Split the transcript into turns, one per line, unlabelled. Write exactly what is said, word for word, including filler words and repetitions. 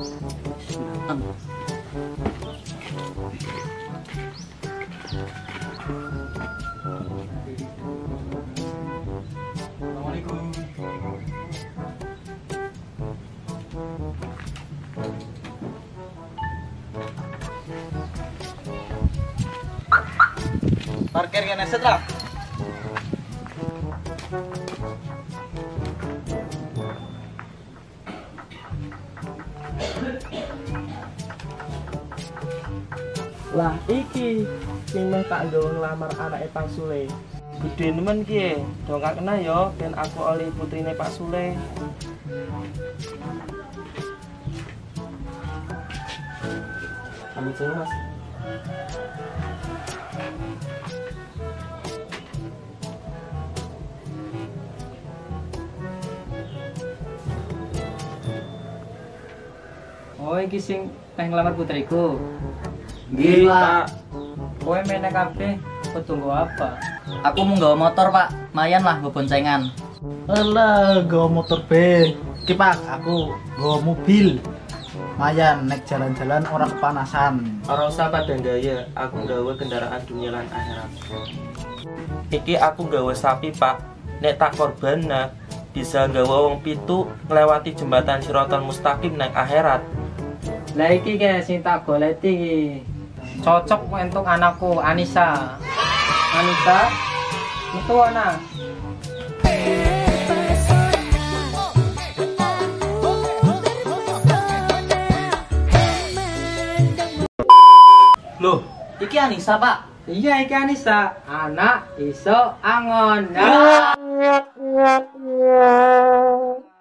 Assalamualaikum. Parkir kene setra.
Lah iki sing meh tak nggawa nglamar anake Pak Sule. Gede nemen ki, dongak kena yo ben aku oli putrine Pak Sule. Amit sing Mas.
Oh, iki sing teh nglamar putriku.
Nggih, Pak.
Kowe menek kabeh tunggu apa?
Aku mau nggawa motor, Pak. Mayan lah nggo boncengan.
Alah, gawa motor be. Ki Pak, aku gawa mobil. Mayan naik jalan-jalan orang kepanasan.
Ora usah padha gaya, aku nggawa kendaraan dunia lan akhirat. Iki aku nggawa sapi, Pak. Nek tak korban nah bisa nggawa wong pitu nglewati jembatan Siratal Mustaqim nang akhirat.
Lah iki ke sing tak goleti iki. Cocok untuk anakku Anissa. Anissa, itu anak.
Loh, iki Anissa, Pak.
Iya iki Anissa, anak iso angon. Nah.